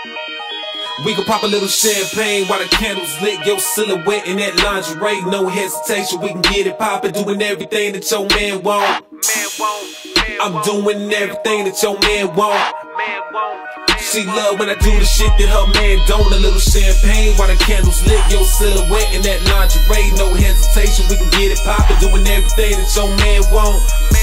We can pop a little champagne while the candles lit. Your silhouette in that lingerie, no hesitation. We can get it poppin', doing everything that your man want. I'm doing everything that your man want. She love when I do the shit that her man don't. A little champagne while the candles lit. Your silhouette in that lingerie, no hesitation. We can get it poppin', doing everything that your man want.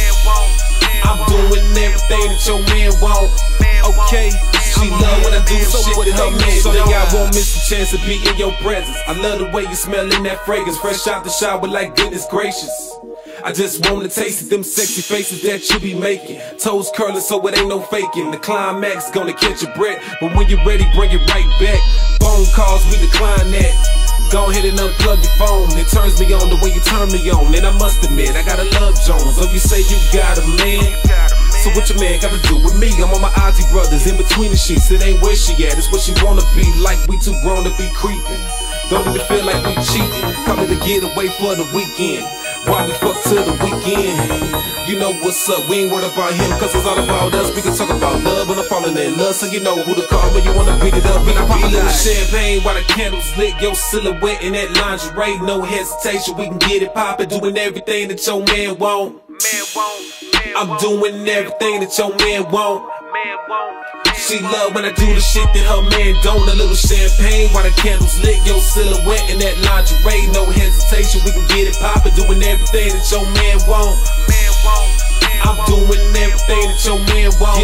I'm doing everything that your man want. Okay, she love when I do the shit that her man don't. So I won't miss the chance to be in your presence. I love the way you smell in that fragrance, fresh out the shower like goodness gracious. I just wanna taste it, them sexy faces that you be making. Toes curling so it ain't no faking. The climax gonna catch your breath, but when you're ready, bring it right back. Phone calls, we decline that. Go ahead and unplug your phone. It turns me on the way you turn me on. And I must admit, I gotta love Jones. Oh, you say you got a man? So what your man gotta do with me? I'm on my Ozzy brothers, in between the sheets. It ain't where she at, it's what she wanna be. Like we too grown to be creeping. Don't even feel like we cheating. Coming to get away for the weekend. Why we fuck till the weekend? You know what's up, we ain't worried about him, cause it's all about us. We can talk about love when I'm falling in love, so you know who to call when you wanna beat it up. And I pop a little champagne while the candles lit. Your silhouette in that lingerie, no hesitation. We can get it poppin', doing everything that your man want. I'm doing everything that your man want. She love when I do the shit that her man don't. A little champagne while the candles lit. Your silhouette in that lingerie, no hesitation. We can get it poppin', doing everything that your man want. I'm doing everything that your man want.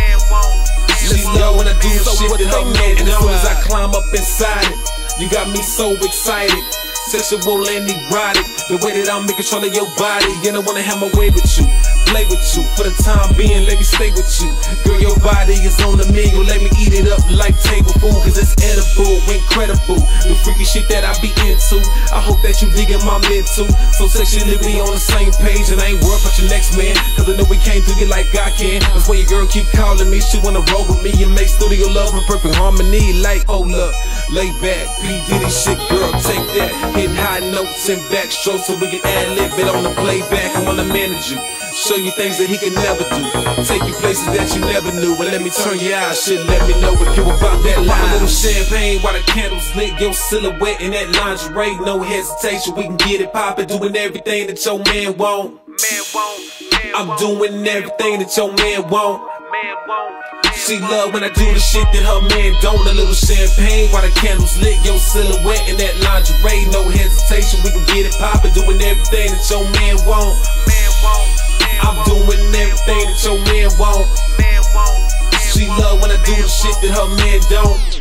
She love when I do the shit that her man don't. And as soon as I climb up inside it, you got me so excited. Sexual and erotic, the way that I'm in control of your body. And I wanna have my way with you, play with you. For the time being, let me stay with you. Girl, your body is on the menu. Let me eat it up like table food, cause it's edible, incredible. The freaky shit that I be into, I hope that you digging my mental. So sexually we on the same page, and I ain't worried about your next man, cause I know we can't do it like I can. That's why your girl keep calling me, she wanna roll with me and make studio love in perfect harmony. Like, oh look, lay back, P. Diddy shit, girl, take that. Hit high notes and backstrokes so we can ad-lib it on the playback. I wanna manage you, show you things that he can never do, take you places that you never knew. And let me turn your eyes, shit, let me know if you about that life. A little champagne while the candles lit. Your silhouette in that lingerie, no hesitation. We can get it poppin', doing everything that your man want. I'm doing everything that your man want. She love when I do the shit that her man don't. A little champagne while the candles lit. Your silhouette in that lingerie, no hesitation. We can get it poppin', doing everything that your man want. I'm doing everything that your man want. She love when I do the shit that her man don't.